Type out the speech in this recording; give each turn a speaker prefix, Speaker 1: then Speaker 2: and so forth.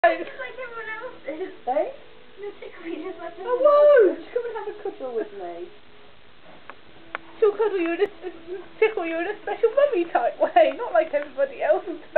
Speaker 1: Just like everyone else is.
Speaker 2: Eh?
Speaker 1: No tickling, just like
Speaker 2: I
Speaker 1: everyone
Speaker 2: won't!
Speaker 1: else is.
Speaker 2: Come and have a cuddle with me.
Speaker 3: She'll cuddle you in a, tickle you in a special mummy type way, not like everybody else.